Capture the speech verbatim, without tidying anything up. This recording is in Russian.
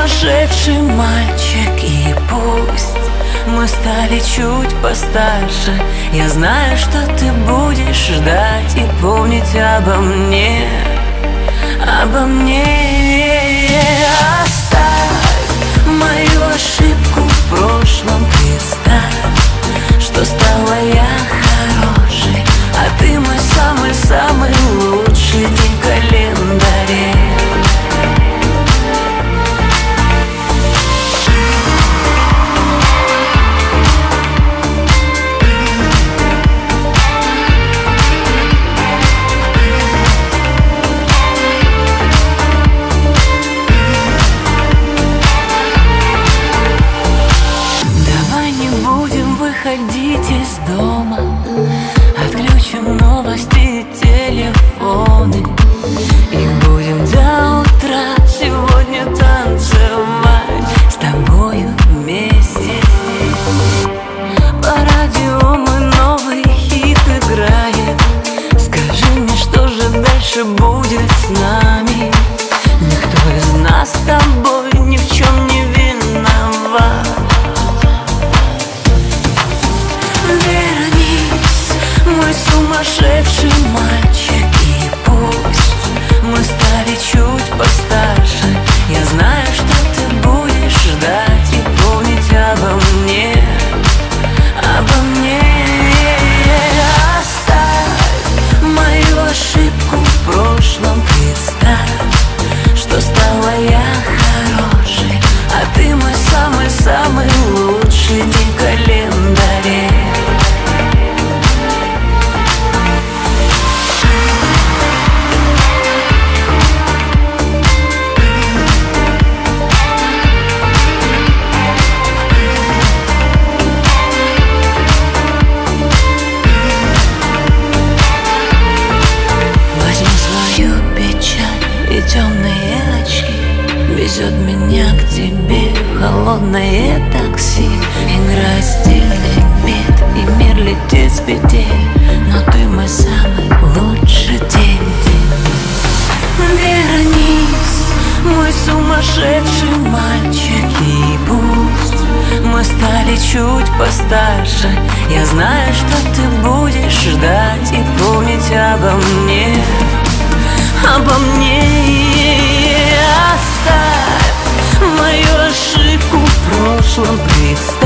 сумасшедший мальчик, и пусть мы стали чуть постарше, я знаю, что ты будешь ждать и помнить обо мне, обо мне. Оставь мою ошибку в прошлом, представь, что стала я хорошей, а ты мой самый-самый лучший день в календаре. Выходить из дома, отключим новости и телефоны, и будем до утра сегодня танцевать с тобою вместе. По радио мой новый хит играет. Скажи мне, что же дальше будет с нами? Никто из нас с тобой ни в чем не виноват. Мой сумасшедший мальчик, и пусть мы стали чуть постарше, я знаю, что ты будешь ждать и помнить обо мне, обо мне. Оставь мою ошибку в прошлом, представь, что стала я хорошей, а ты мой самый-самый лучший день в календаре. Темные очки везет меня к тебе холодное такси. Играет стильный бит, и мир летит с петель, но ты мой самый лучший день. Вернись, мой сумасшедший мальчик, и пусть мы стали чуть постарше, я знаю, что ты будешь ждать и помнить обо мне, обо мне. Оставь мою ошибку в прошлом, представь,